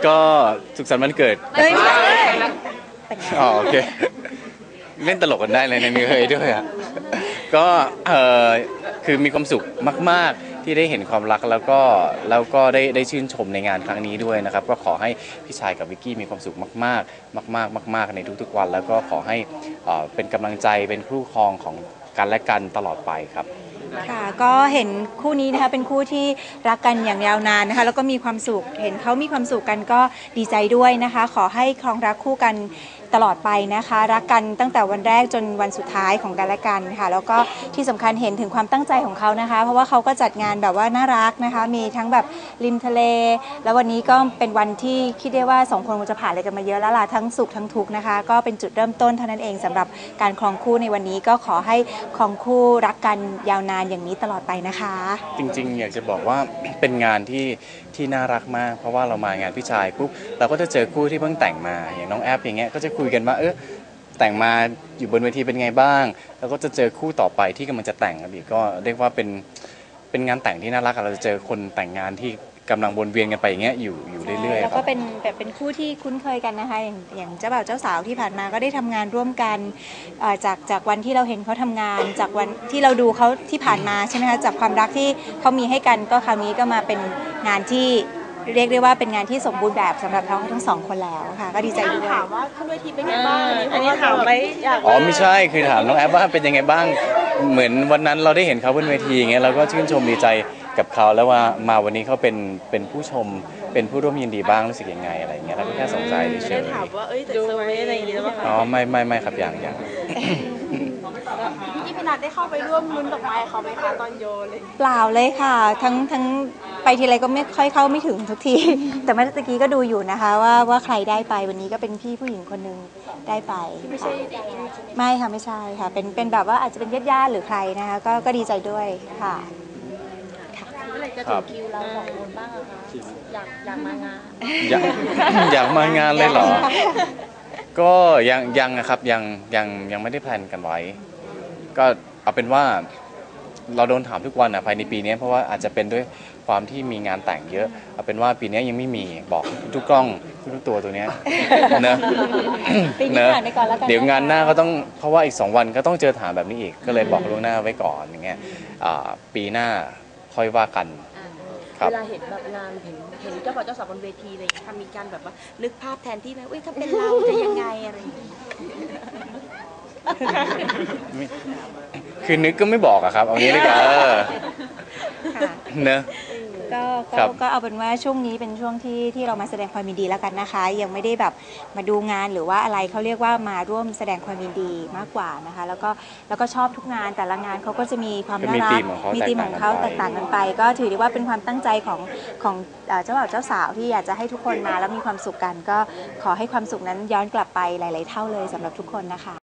ก็สุขสันต์วันเกิดอ๋อโอเคเล่นตลกกันได้เลยในนี้เคยด้วยอ่ะก็คือมีความสุขมากๆที่ได้เห็นความรักแล้วก็ได้ชื่นชมในงานครั้งนี้ด้วยนะครับก็ขอให้พี่ชายกับวิกกี้มีความสุขมากๆมากๆในทุกๆวันแล้วก็ขอให้เป็นกำลังใจเป็นคู่ครองของกันและกันตลอดไปครับค่ะก็เห็นคู่นี้นะคะเป็นคู่ที่รักกันอย่างยาวนานนะคะแล้วก็มีความสุขเห็นเขามีความสุขกันก็ดีใจด้วยนะคะขอให้ครองรักคู่กันตลอดไปนะคะรักกันตั้งแต่วันแรกจนวันสุดท้ายของกันและกันค่ะแล้วก็ที่สำคัญเห็นถึงความตั้งใจของเขานะคะเพราะว่าเขาก็จัดงานแบบว่าน่ารักนะคะมีทั้งแบบริมทะเลแล้ววันนี้ก็เป็นวันที่คิดได้ว่า2คนคงจะผ่านอะไรกันมาเยอะแล้วล่ะทั้งสุขทั้งทุกข์นะคะก็เป็นจุดเริ่มต้นเท่านั้นเองสำหรับการครองคู่ในวันนี้ก็ขอให้ครองคู่รักกันยาวนานอย่างนี้ตลอดไปนะคะจริงๆอยากจะบอกว่าเป็นงานที่น่ารักมากเพราะว่าเรามางานพี่ชายปุ๊บเราก็จะเจอคู่ที่เพิ่งแต่งมาอย่างน้องแอปอย่างเงี้ยก็จะคุยกันว่าแต่งมาอยู่บนเวทีเป็นไงบ้างแล้วก็จะเจอคู่ต่อไปที่กำลังจะแต่งอีกก็เรียกว่าเป็นงานแต่งที่น่ารักเราจะเจอคนแต่งงานที่กำลังวนเวียนกันไปอย่างเงี้ยอยู่เรื่อยๆแล้วก็เป็นแบบเป็นคู่ที่คุ้นเคยกันนะคะอย่างเจ้าบ่าวเจ้าสาวที่ผ่านมาก็ได้ทำงานร่วมกันจากวันที่เราเห็นเขาทำงานจากวันที่เราดูเขาที่ผ่านมาใช่ไหมคะจากความรักที่เขามีให้กันก็คราวนี้ก็มาเป็นงานที่เรียกได้ว่าเป็นงานที่สมบูรณ์แบบสำหรับเขาทั้งสองคนแล้วค่ะก็ดีใจด้วยถามว่าขึ้นเวทีเป็นไงบ้างอันนี้ถามไหมอยากไม่ใช่คือถามน้องแอปว่าเป็นยังไงบ้างเหมือนวันนั้นเราได้เห็นเขาบนเวทีอย่างเงี้ยเราก็ชื่นชมดีใจกับเขาแล้วว่ามาวันนี้เขาเป็นผู้ชมเป็นผู้ร่วมยินดีบ้างรู้สึกยังไงอะไรเงี้ยเราก็แค่สงสัยเฉยๆถามว่าดูไหมอะไรอย่างเงี้ยอ๋อไม่ครับอย่างพี่นัทได้เข้าไปร่วมลุ้นดอกไม้เขาไหมคะตอนโยนเลยเปล่าเลยค่ะทั้งไปทีไรก็ไม่ค่อยเข้าไม่ถึงทุกทีแต่เมื่อตะกี้ก็ดูอยู่นะคะว่าใครได้ไปวันนี้ก็เป็นพี่ผู้หญิงคนนึงได้ไปไม่ใช่ไม่ค่ะไม่ใช่ค่ะเป็นแบบว่าอาจจะเป็นญาติหรือใครนะคะก็ดีใจด้วยค่ะเมื่อไหร่จะถึงคิวเราสองคนบ้างอะคะอยากมางานอยากมางานเลยเหรอก็ยังนะครับยังไม่ได้แพลนกันไว้ก็เอาเป็นว่าเราโดนถามทุกวันภายในปีนี้เพราะว่าอาจจะเป็นด้วยความที่มีงานแต่งเยอะเอาเป็นว่าปีนี้ยังไม่มีบอกทุกกล้องทุกตัวเนี้ยเนอะเดี๋ยวงานหน้าก็ต้องเพราะว่าอีก2 วันก็ต้องเจอถามแบบนี้อีกก็เลยบอกล่วงหน้าไว้ก่อนอย่างเงี้ยปีหน้าค่อยว่ากันเวลาเห็นแบบงานเห็นเจ้าบ่าวเจ้าสาวบนเวทีอะไรทำมีการแบบว่านึกภาพแทนที่ไหมถ้าเป็นเราจะยังไงอะไรอย่างเงี้ยคือนึกก็ไม่บอกอะครับเอางี้เลยกันเนอะก็เอาเป็นว่าช่วงนี้เป็นช่วงที่เรามาแสดงความยินดีแล้วกันนะคะยังไม่ได้แบบมาดูงานหรือว่าอะไรเขาเรียกว่ามาร่วมแสดงความยินดีมากกว่านะคะแล้วก็ชอบทุกงานแต่ละงานเขาก็จะมีความน่ารักมีธีมของเขาแตกต่างกันไปก็ถือได้ว่าเป็นความตั้งใจของเจ้าบ่าวเจ้าสาวที่อยากจะให้ทุกคนมาแล้วมีความสุขกันก็ขอให้ความสุขนั้นย้อนกลับไปหลายๆเท่าเลยสำหรับทุกคนนะคะ